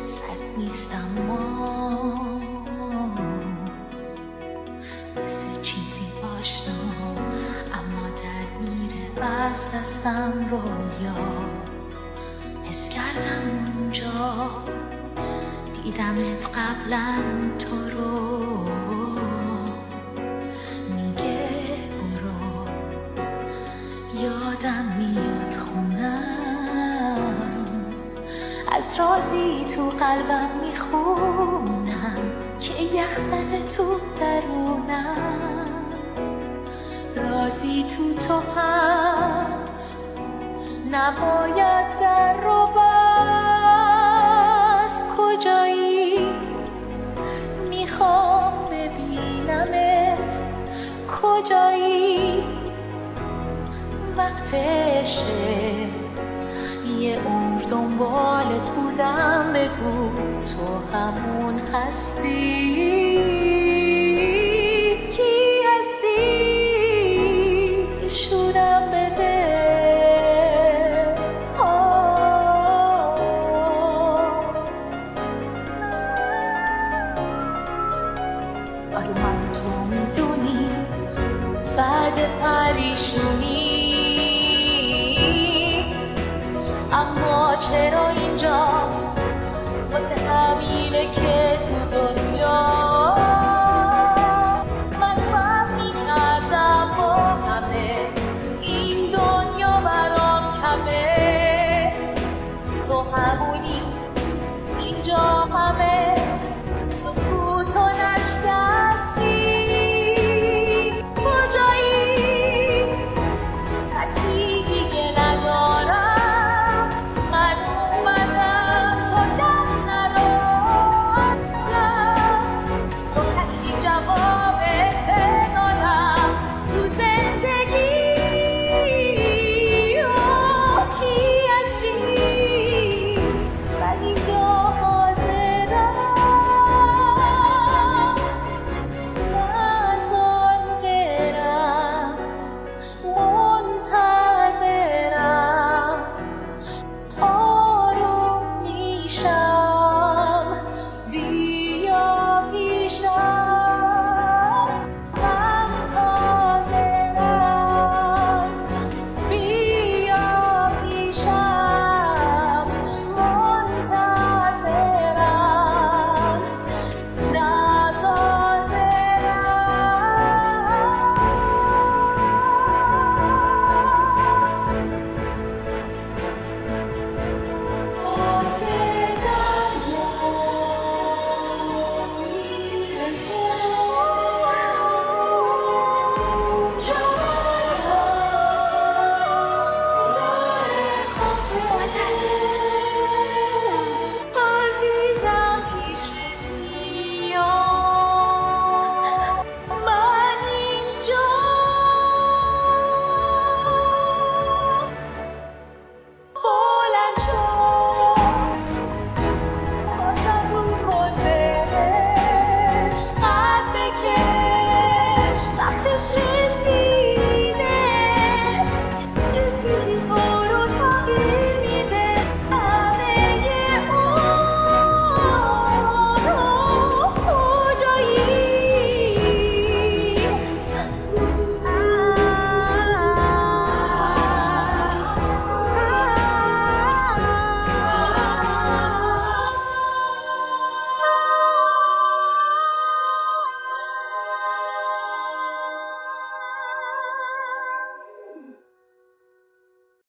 سرد نیست اما مثل چیزی آشنا، اما در میره از دستم رویا. حس کردم اونجا دیدمت قبلا تو رو، میگه برو. یادم میاد خونم، از رازی تو قلبم میخونم که یخ زده تو درونم. رازی تو هست، نباید در رو بست. کجایی؟ میخوام ببینمت. کجایی؟ وقتشه، یه عمر دنبالت بودم. بگو تو همون هستی. کی هستی؟ شونم بده. آره من تو میدونی بعد پریشونی، اما چرا اینجا؟ واسه همینه که